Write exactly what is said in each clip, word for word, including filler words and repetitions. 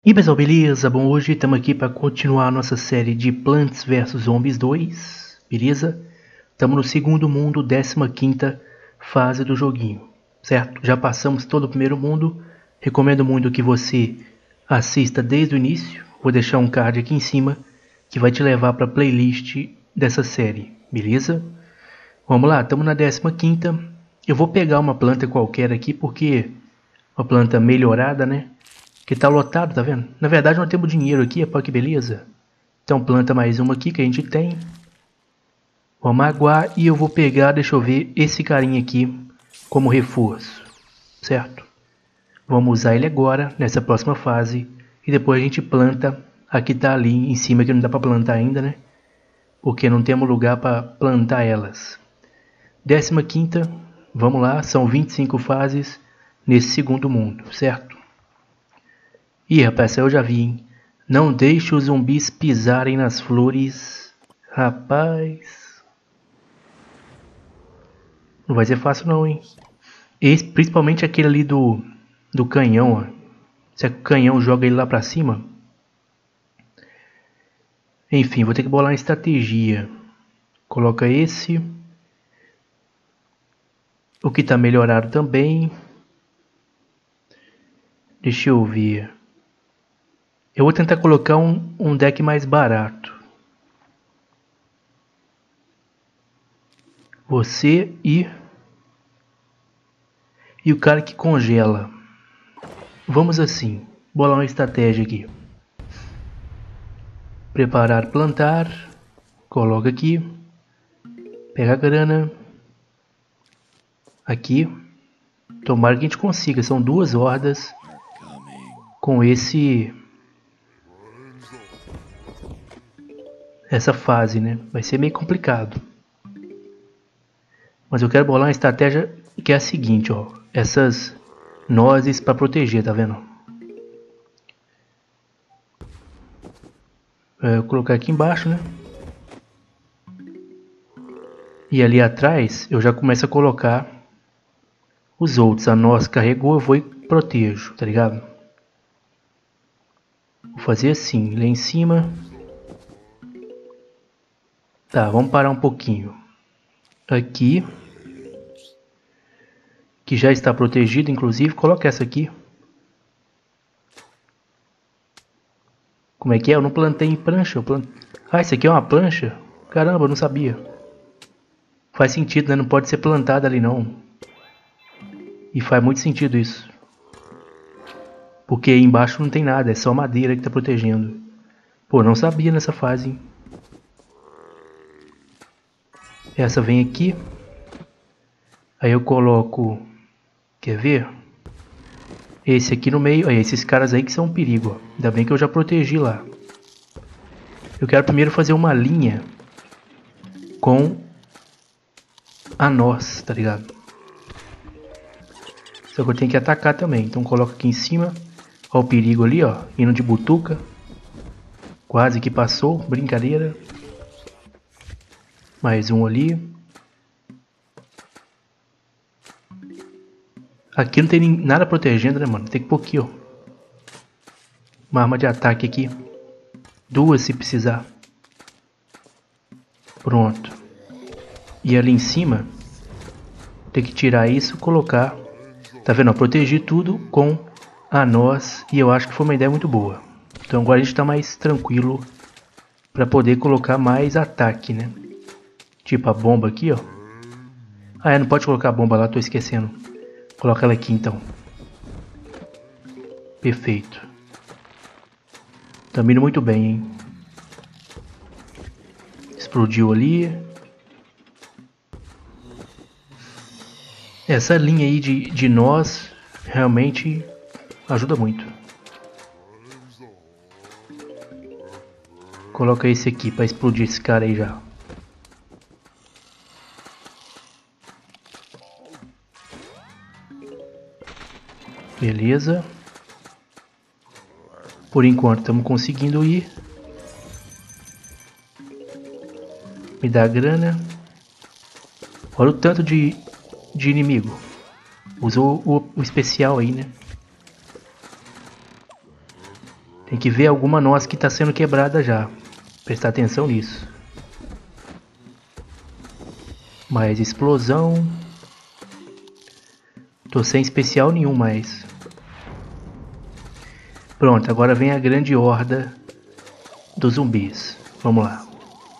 E pessoal, beleza? Bom, hoje estamos aqui para continuar a nossa série de Plants versus. Zombies dois, beleza? Estamos no segundo mundo, décima quinta fase do joguinho, certo? Já passamos todo o primeiro mundo, recomendo muito que você assista desde o início, vou deixar um card aqui em cima que vai te levar para a playlist dessa série, beleza? Vamos lá, estamos na décima quinta, eu vou pegar uma planta qualquer aqui porque uma planta melhorada, né? Que tá lotado, tá vendo? Na verdade nós temos dinheiro aqui, é para que beleza. Então planta mais uma aqui que a gente tem. Vamos aguar e eu vou pegar, deixa eu ver, esse carinha aqui como reforço, certo? Vamos usar ele agora, nessa próxima fase. E depois a gente planta, aqui tá ali em cima que não dá para plantar ainda, né? Porque não temos lugar para plantar elas. Décima quinta, vamos lá, são vinte e cinco fases nesse segundo mundo, certo? Ih, rapaz, essa eu já vi, hein? Não deixe os zumbis pisarem nas flores. Rapaz. Não vai ser fácil não, hein? Esse, principalmente aquele ali do, do canhão, ó. Se o canhão joga ele lá pra cima. Enfim, vou ter que bolar uma estratégia. Coloca esse. O que tá melhorado também. Deixa eu ver. Eu vou tentar colocar um, um deck mais barato. Você e... E o cara que congela. Vamos assim. Bolar uma estratégia aqui. Preparar, plantar. Coloca aqui. Pega a grana. Aqui. Tomara que a gente consiga. São duas hordas. Com esse... Essa fase, né? Vai ser meio complicado. Mas eu quero bolar uma estratégia que é a seguinte, ó. Essas nozes para proteger, tá vendo? É, eu vou colocar aqui embaixo, né? E ali atrás eu já começo a colocar os outros. A noz carregou, eu vou e protejo, tá ligado? Vou fazer assim, lá em cima. Tá, vamos parar um pouquinho. Aqui. Que já está protegido, inclusive. Coloca essa aqui. Como é que é? Eu não plantei em prancha. Eu plant... Ah, isso aqui é uma plancha? Caramba, eu não sabia. Faz sentido, né? Não pode ser plantada ali, não. E faz muito sentido isso. Porque aí embaixo não tem nada. É só madeira que está protegendo. Pô, não sabia nessa fase, hein? Essa vem aqui. Aí eu coloco... Quer ver? Esse aqui no meio. Aí, esses caras aí que são um perigo. Ó. Ainda bem que eu já protegi lá. Eu quero primeiro fazer uma linha com a noz, tá ligado? Só que eu tenho que atacar também. Então coloca aqui em cima. Ó o perigo ali, ó. Indo de butuca. Quase que passou. Brincadeira. Mais um ali. Aqui não tem nada protegendo, né, mano? Tem que pôr aqui, ó. Uma arma de ataque aqui. Duas se precisar. Pronto. E ali em cima, tem que tirar isso e colocar. Tá vendo? Eu protegi tudo com a noz. E eu acho que foi uma ideia muito boa. Então agora a gente tá mais tranquilo para poder colocar mais ataque, né? Tipo a bomba aqui, ó. Ah, é, não pode colocar a bomba lá, tô esquecendo. Coloca ela aqui então. Perfeito. Tá indo muito bem, hein? Explodiu ali. Essa linha aí de, de nós realmente ajuda muito. Coloca esse aqui para explodir esse cara aí já. Beleza. Por enquanto estamos conseguindo ir. Me dá grana. Olha o tanto de, de inimigo. Usou o, o especial aí, né? Tem que ver alguma noz que está sendo quebrada já. Prestar atenção nisso. Mais explosão. Tô sem especial nenhum mais. Pronto, agora vem a grande horda dos zumbis. Vamos lá.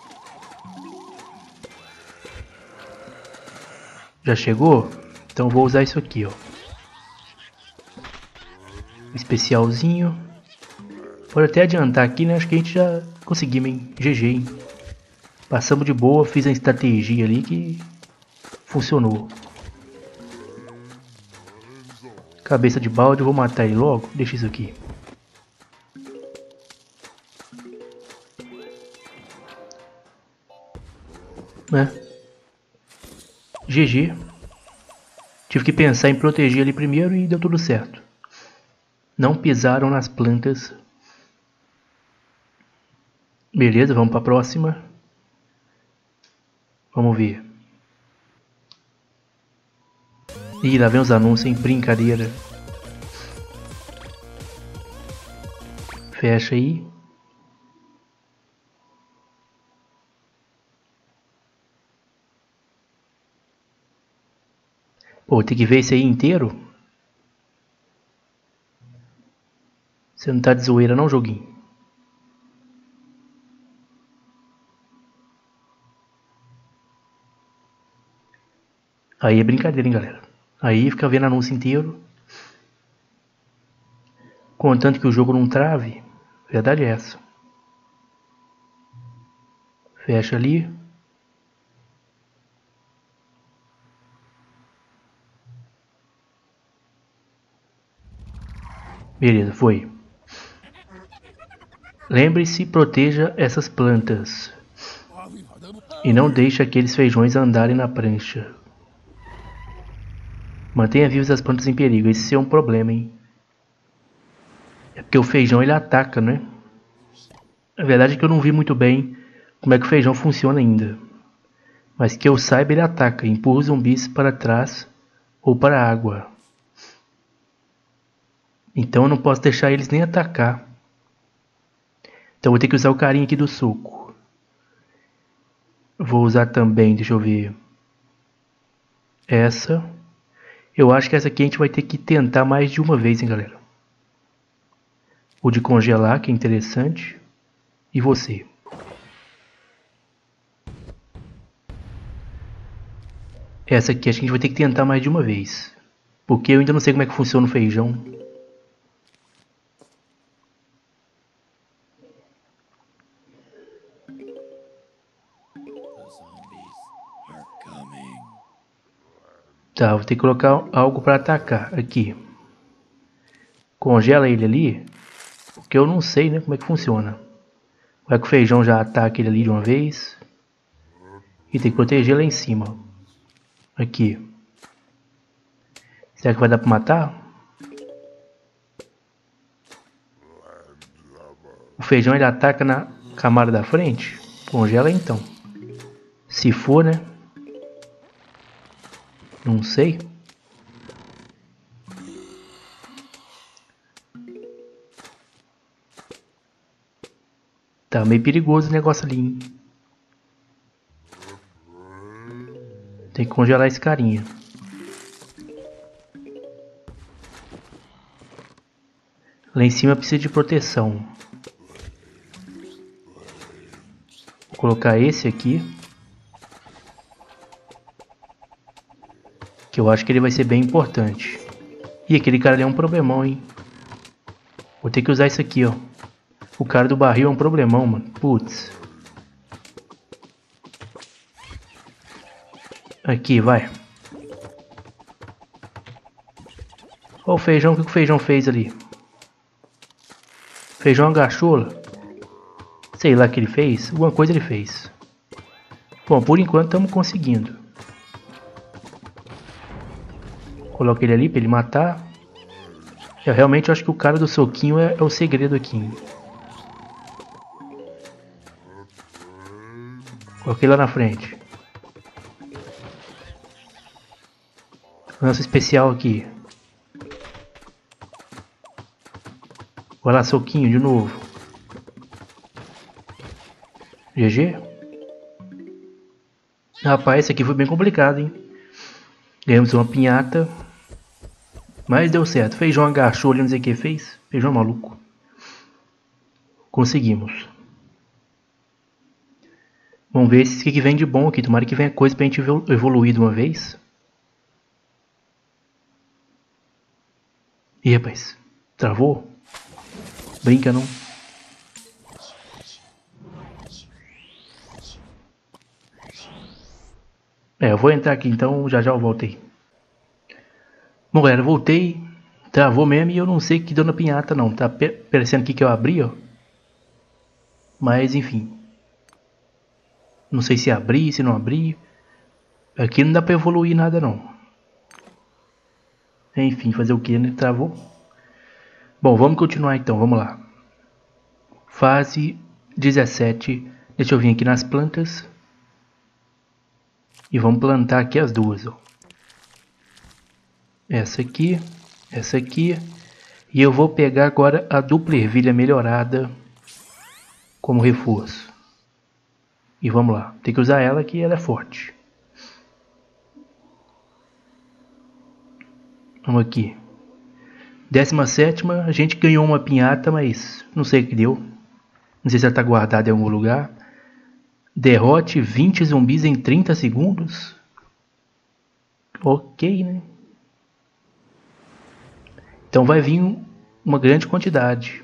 Já chegou? Então vou usar isso aqui, ó. Especialzinho. Pode até adiantar aqui, né? Acho que a gente já conseguimos, hein? G G, hein? Passamos de boa, fiz a estratégia ali que funcionou. Cabeça de balde, eu vou matar ele logo. Deixa isso aqui. Né? G G. Tive que pensar em proteger ele primeiro e deu tudo certo. Não pisaram nas plantas. Beleza, vamos para a próxima. Vamos ver. Ih, lá vem os anúncios, hein? Brincadeira. Fecha aí. Pô, tem que ver esse aí inteiro. Você não tá de zoeira não, joguinho? Aí é brincadeira, hein, galera. Aí fica vendo anúncio inteiro. Contanto que o jogo não trave. Verdade é essa. Fecha ali. Beleza, foi. Lembre-se, proteja essas plantas. E não deixe aqueles feijões andarem na prancha. Mantenha vivas as plantas em perigo. Esse é um problema, hein? É porque o feijão ele ataca, né? A verdade é que eu não vi muito bem como é que o feijão funciona ainda. Mas que eu saiba, ele ataca. Empurra os zumbis para trás ou para a água. Então eu não posso deixar eles nem atacar. Então eu vou ter que usar o carinha aqui do soco. Vou usar também, deixa eu ver. Essa. Eu acho que essa aqui a gente vai ter que tentar mais de uma vez, hein, galera. O de congelar, que é interessante. E você. Essa aqui acho que a gente vai ter que tentar mais de uma vez. Porque eu ainda não sei como é que funciona o feijão. Tá, vou ter que colocar algo para atacar aqui. Congela ele ali. Porque eu não sei, né, como é que funciona. Vai que o feijão já ataca ele ali de uma vez. E tem que proteger lá em cima. Aqui. Será que vai dar para matar? O feijão ele ataca na camada da frente? Congela então. Se for, né? Não sei. Tá meio perigoso o negócio ali, hein? Tem que congelar esse carinha. Lá em cima precisa de proteção. Vou colocar esse aqui. Que eu acho que ele vai ser bem importante. Ih, aquele cara ali é um problemão, hein? Vou ter que usar isso aqui, ó. O cara do barril é um problemão, mano. Putz. Aqui, vai. Olha o feijão, o que o feijão fez ali? Feijão agachou. Sei lá o que ele fez. Alguma coisa ele fez. Bom, por enquanto estamos conseguindo. Coloca ele ali pra ele matar. Eu realmente acho que o cara do soquinho é, é o segredo aqui. Hein? Coloquei lá na frente. Lança especial aqui. Vai lá, soquinho de novo. G G. Rapaz, esse aqui foi bem complicado, hein? Ganhamos uma pinhata. Mas deu certo. Feijão agachou ali, não sei o que fez. Feijão maluco. Conseguimos. Vamos ver o que, que vem de bom aqui. Tomara que venha coisa pra gente evoluir de uma vez. Ih, rapaz. Travou? Brinca não. É, eu vou entrar aqui então, já já eu voltei. Bom, galera, voltei. Travou mesmo e eu não sei o que deu na pinhata não. Tá parecendo aqui que eu abri, ó. Mas enfim. Não sei se abri, se não abri. Aqui não dá pra evoluir nada não. Enfim, fazer o que, né? Travou. Bom, vamos continuar então, vamos lá. Fase dezessete. Deixa eu vir aqui nas plantas. E vamos plantar aqui as duas, ó. Essa aqui, essa aqui. E eu vou pegar agora a dupla ervilha melhorada como reforço. E vamos lá. Tem que usar ela que ela é forte. Vamos aqui. Décima sétima, a gente ganhou uma pinhata, mas não sei o que deu. Não sei se ela está guardada em algum lugar. Derrote vinte zumbis em trinta segundos. Ok, né? Então vai vir uma grande quantidade.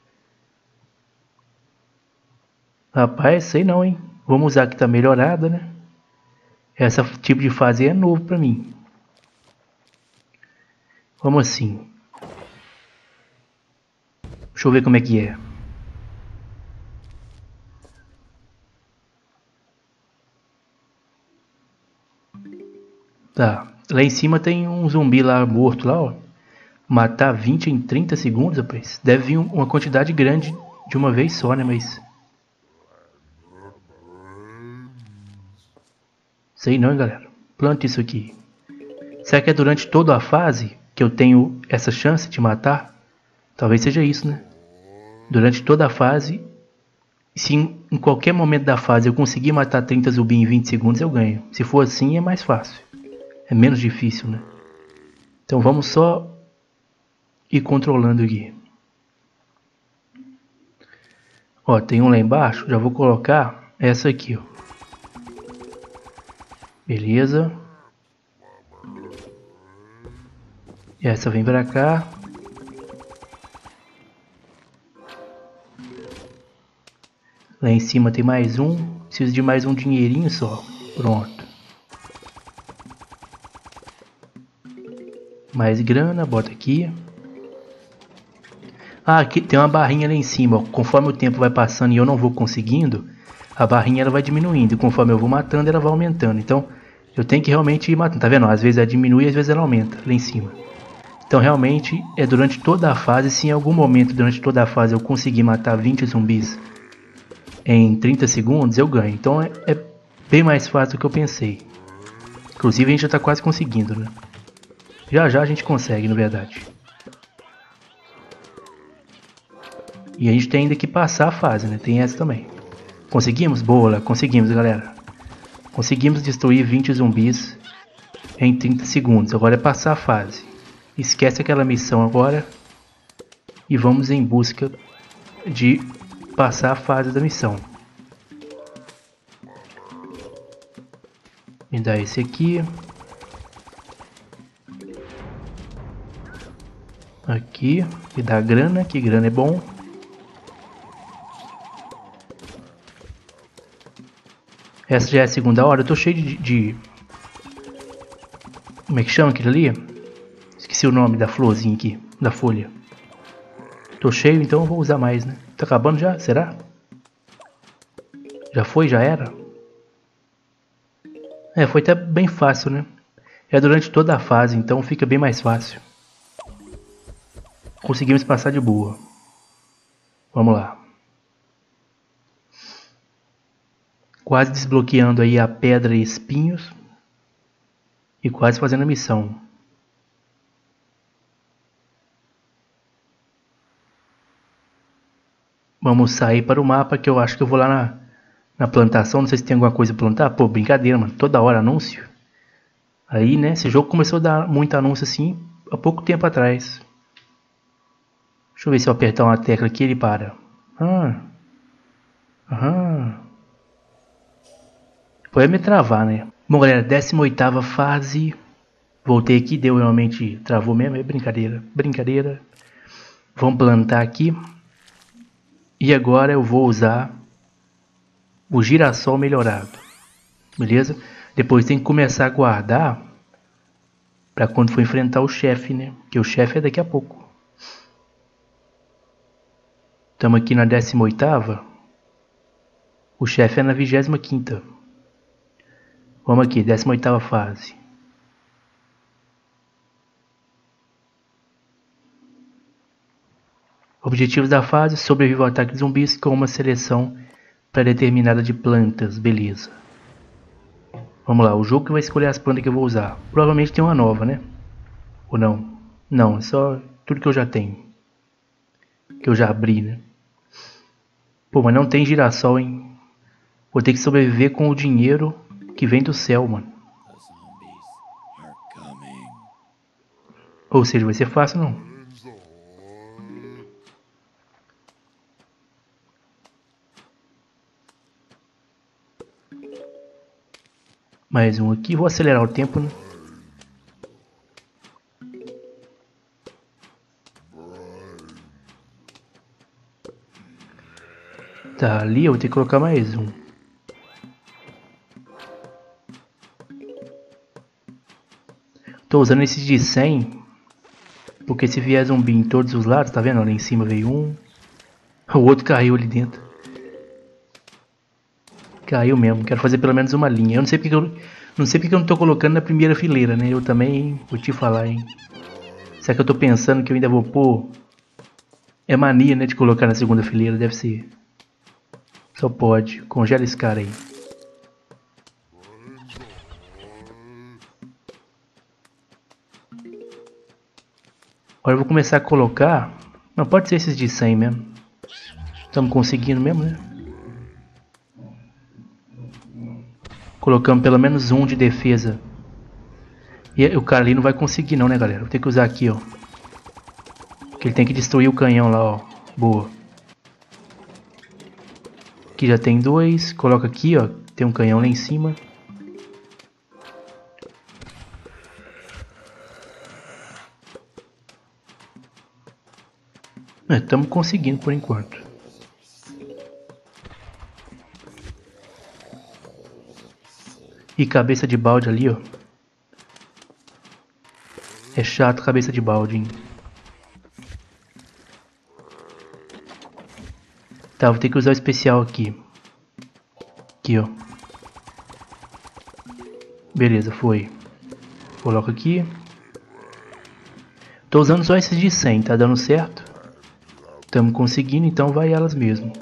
Rapaz, sei não, hein? Vamos usar que tá melhorada, né? Esse tipo de fase é novo pra mim. Vamos assim. Deixa eu ver como é que é. Tá. Lá em cima tem um zumbi lá morto lá, ó. Matar vinte em trinta segundos, rapaz. Deve vir uma quantidade grande de uma vez só, né? Mas... sei não, hein, galera. Plante isso aqui. Será que é durante toda a fase que eu tenho essa chance de matar? Talvez seja isso, né? Durante toda a fase, se em qualquer momento da fase eu conseguir matar trinta zumbis em vinte segundos, eu ganho. Se for assim, é mais fácil. É menos difícil, né? Então vamos só ir controlando aqui. Ó, tem um lá embaixo. Já vou colocar essa aqui, ó. Beleza. E essa vem pra cá. Lá em cima tem mais um. Preciso de mais um dinheirinho só. Pronto. Mais grana, bota aqui. Ah, aqui tem uma barrinha lá em cima, ó. Conforme o tempo vai passando e eu não vou conseguindo, a barrinha ela vai diminuindo. E conforme eu vou matando, ela vai aumentando. Então, eu tenho que realmente ir matando. Tá vendo? Às vezes ela diminui, às vezes ela aumenta lá em cima. Então, realmente, é durante toda a fase. Se em algum momento, durante toda a fase, eu conseguir matar vinte zumbis em trinta segundos, eu ganho. Então, é, é bem mais fácil do que eu pensei. Inclusive, a gente já tá quase conseguindo, né? Já já a gente consegue, na verdade. E a gente tem ainda que passar a fase, né? Tem essa também. Conseguimos? Boa, conseguimos, galera. Conseguimos destruir vinte zumbis em trinta segundos. Agora é passar a fase. Esquece aquela missão agora. E vamos em busca de passar a fase da missão. Me dá esse aqui. Aqui. Me dá grana, que grana é bom. Essa já é a segunda hora. Eu tô cheio de, de... como é que chama aquilo ali? Esqueci o nome da florzinha aqui. Da folha. Tô cheio, então eu vou usar mais, né? Tá acabando já? Será? Já foi? Já era? É, foi até bem fácil, né? É durante toda a fase, então fica bem mais fácil. Conseguimos passar de boa. Vamos lá. Quase desbloqueando aí a pedra e espinhos. E quase fazendo a missão. Vamos sair para o mapa, que eu acho que eu vou lá na, na plantação. Não sei se tem alguma coisa pra plantar. Pô, brincadeira, mano. Toda hora anúncio. Aí, né, esse jogo começou a dar muito anúncio assim há pouco tempo atrás. Deixa eu ver se eu apertar uma tecla aqui ele para. Ah. Aham. Pode me travar, né? Bom, galera, décima oitava fase. Voltei aqui, deu realmente... Travou mesmo, é brincadeira. Brincadeira. Vamos plantar aqui. E agora eu vou usar o girassol melhorado. Beleza? Depois tem que começar a guardar para quando for enfrentar o chefe, né? Porque o chefe é daqui a pouco. Estamos aqui na décima oitava. O chefe é na vigésima quinta. Vamos aqui, décima oitava fase. Objetivos da fase: sobreviver ao ataque de zumbis com uma seleção pré-determinada de plantas. Beleza. Vamos lá, o jogo que vai escolher as plantas que eu vou usar. Provavelmente tem uma nova, né? Ou não? Não, é só tudo que eu já tenho. Que eu já abri, né? Pô, mas não tem girassol, hein? Vou ter que sobreviver com o dinheiro que vem do céu, mano. Ou seja, vai ser fácil, não. Mais um aqui. Vou acelerar o tempo, né? Tá, ali eu vou ter que colocar mais um. Tô usando esse de cem. Porque se vier zumbi em todos os lados, tá vendo? Ali em cima veio um. O outro caiu ali dentro. Caiu mesmo. Quero fazer pelo menos uma linha. Eu não sei porque eu não sei porque eu não tô colocando na primeira fileira, né? Eu também vou te falar, hein. Será que eu tô pensando que eu ainda vou pôr? É mania, né, de colocar na segunda fileira, deve ser. Só pode. Congela esse cara aí. Agora eu vou começar a colocar. Não, pode ser esses de cem mesmo. Estamos conseguindo mesmo, né? Colocamos pelo menos um de defesa. E o cara ali não vai conseguir não, né, galera? Vou ter que usar aqui, ó. Que ele tem que destruir o canhão lá, ó. Boa. Aqui já tem dois. Coloca aqui, ó. Tem um canhão lá em cima. Estamos conseguindo por enquanto. E cabeça de balde ali, ó. É chato cabeça de balde, hein? Tá, vou ter que usar o especial aqui. Aqui, ó. Beleza, foi. Coloca aqui. Tô usando só esses de cem, tá dando certo. Estamos conseguindo, então vai elas mesmo.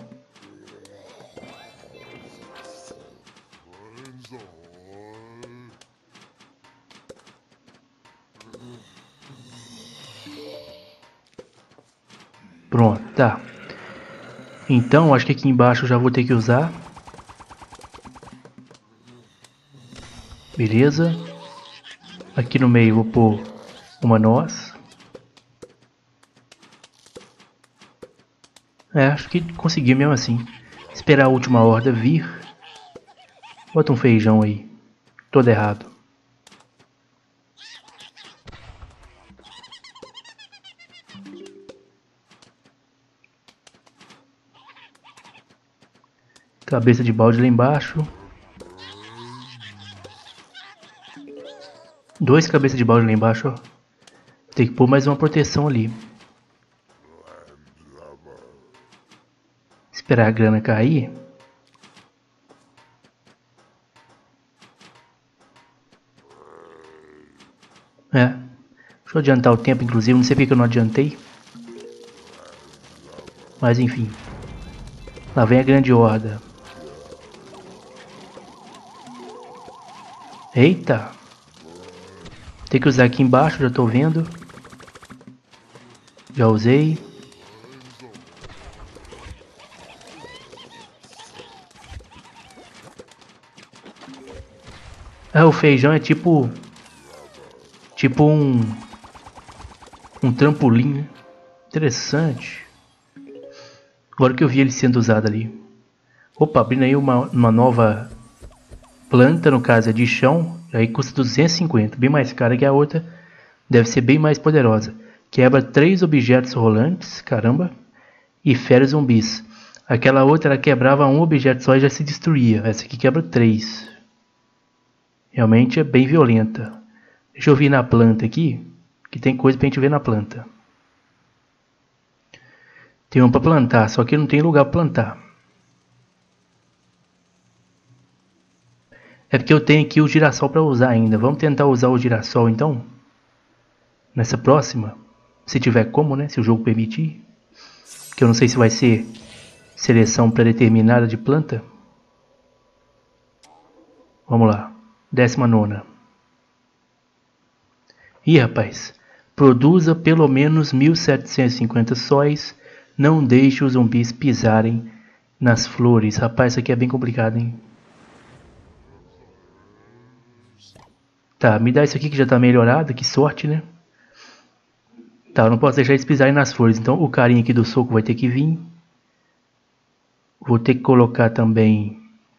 Pronto, tá. Então, acho que aqui embaixo eu já vou ter que usar. Beleza. Aqui no meio vou pôr uma noz. É, acho que consegui mesmo assim. Esperar a última horda vir. Bota um feijão aí. Todo errado. Cabeça de balde lá embaixo. Dois cabeças de balde lá embaixo, ó. Tem que pôr mais uma proteção ali. Esperar a grana cair. É. Deixa eu adiantar o tempo, inclusive. Não sei porque eu não adiantei. Mas enfim. Lá vem a grande horda. Eita. Tem que usar aqui embaixo, já tô vendo. Já usei. Ah, o feijão é tipo... Tipo um... Um trampolim, né? Interessante. Agora que eu vi ele sendo usado ali. Opa, abrindo aí uma, uma nova planta, no caso é de chão. Aí custa duzentos e cinquenta, bem mais cara que a outra. Deve ser bem mais poderosa. Quebra três objetos rolantes, caramba. E fere zumbis. Aquela outra ela quebrava um objeto só e já se destruía. Essa aqui quebra três. Realmente é bem violenta. Deixa eu vir na planta aqui, que tem coisa pra gente ver na planta. Tem um pra plantar, só que não tem lugar pra plantar. É porque eu tenho aqui o girassol pra usar ainda. Vamos tentar usar o girassol então? Nessa próxima? Se tiver como, né? Se o jogo permitir. Que eu não sei se vai ser seleção pré-determinada de planta. Vamos lá. Décima nona. Ih, rapaz. Produza pelo menos mil setecentos e cinquenta sóis. Não deixe os zumbis pisarem nas flores. Rapaz, isso aqui é bem complicado, hein? Tá, me dá isso aqui que já tá melhorado. Que sorte, né? Tá, eu não posso deixar eles pisarem nas flores. Então o carinha aqui do soco vai ter que vir. Vou ter que colocar também...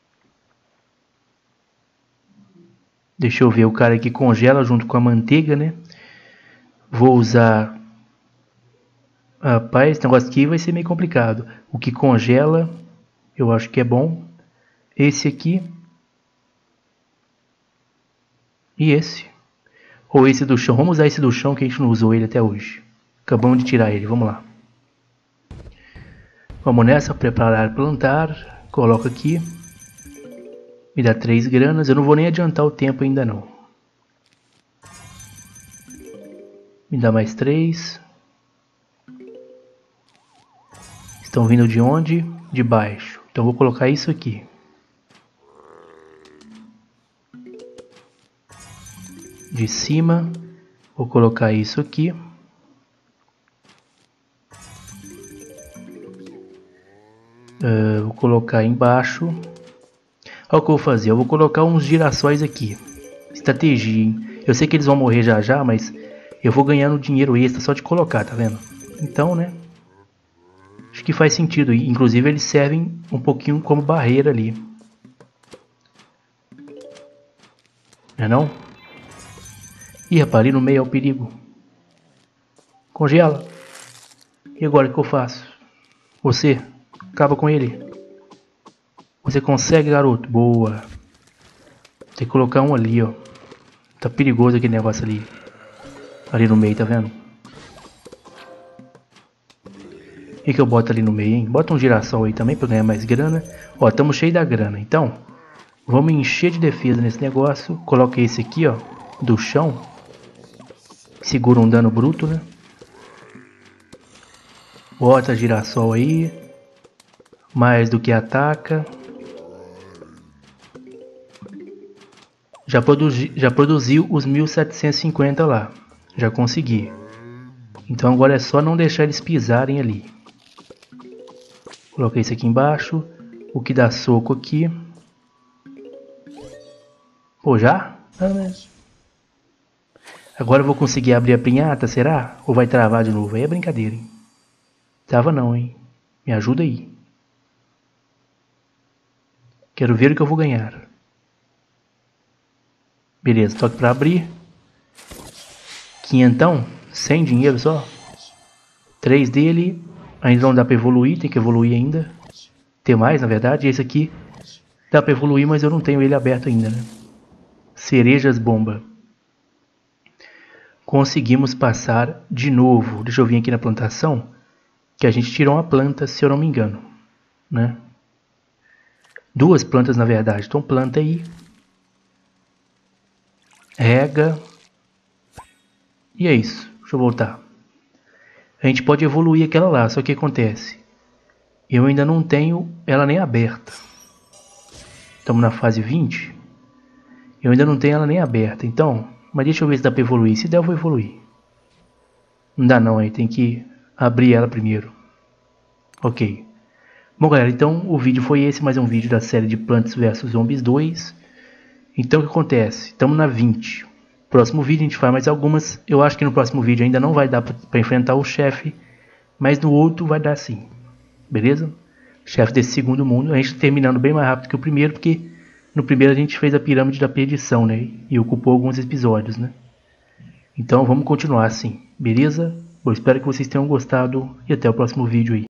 Deixa eu ver, o cara que congela junto com a manteiga, né? Vou usar... Rapaz, esse negócio aqui vai ser meio complicado. O que congela, eu acho que é bom. Esse aqui. E esse. Ou esse do chão. Vamos usar esse do chão que a gente não usou ele até hoje. Acabamos de tirar ele, vamos lá. Vamos nessa, preparar, plantar. Coloca aqui. Me dá três granas. Eu não vou nem adiantar o tempo ainda não. Me dá mais três. Estão vindo de onde? De baixo. Então vou colocar isso aqui. De cima. Vou colocar isso aqui. Uh, vou colocar embaixo. Olha o que eu vou fazer. Eu vou colocar uns girassóis aqui. Estratégia, hein? Eu sei que eles vão morrer já já, mas eu vou ganhando dinheiro extra só de colocar, tá vendo? Então, né? Acho que faz sentido. Inclusive eles servem um pouquinho como barreira ali. Não é não? Ih, rapaz, ali no meio é o perigo. Congela. E agora o que eu faço? Você, acaba com ele. Você consegue, garoto? Boa. Tem que colocar um ali, ó. Tá perigoso aquele negócio ali. Ali no meio, tá vendo? O que, que eu boto ali no meio, hein? Bota um girassol aí também pra ganhar mais grana. Ó, estamos cheios da grana. Então, vamos encher de defesa nesse negócio. Coloca esse aqui, ó, do chão. Segura um dano bruto, né? Bota girassol aí. Mais do que ataca. Já, produzi, já produziu os mil setecentos e cinquenta lá. Já consegui. Então agora é só não deixar eles pisarem ali. Coloquei isso aqui embaixo. O que dá soco aqui. Pô, já? Ah, mas... Agora eu vou conseguir abrir a pinhata, será? Ou vai travar de novo? Aí é brincadeira, hein? Trava não, hein? Me ajuda aí. Quero ver o que eu vou ganhar. Beleza, toque para abrir. Quinhentão, sem dinheiro só. Três dele. Ainda não dá para evoluir, tem que evoluir ainda. Tem mais, na verdade. Esse aqui dá para evoluir, mas eu não tenho ele aberto ainda, né? Cerejas bomba. Conseguimos passar de novo. Deixa eu vir aqui na plantação. Que a gente tirou uma planta, se eu não me engano. Né? Duas plantas, na verdade. Então planta aí. Rega. E é isso. Deixa eu voltar. A gente pode evoluir aquela lá. Só que o que acontece? Eu ainda não tenho ela nem aberta. Estamos na fase vinte. Eu ainda não tenho ela nem aberta. Então, mas deixa eu ver se dá para evoluir. Se der, eu vou evoluir. Não dá não, aí tem que abrir ela primeiro. Ok. Bom, galera, então o vídeo foi esse. Mais um vídeo da série de Plants versus. Zombies dois. Então o que acontece? Estamos na vinte. Próximo vídeo a gente faz mais algumas. Eu acho que no próximo vídeo ainda não vai dar para enfrentar o chefe, mas no outro vai dar sim. Beleza? Chefe desse segundo mundo. A gente terminando bem mais rápido que o primeiro, porque no primeiro a gente fez a pirâmide da perdição, né? E ocupou alguns episódios, né? Então vamos continuar assim. Beleza? Eu espero que vocês tenham gostado e até o próximo vídeo aí.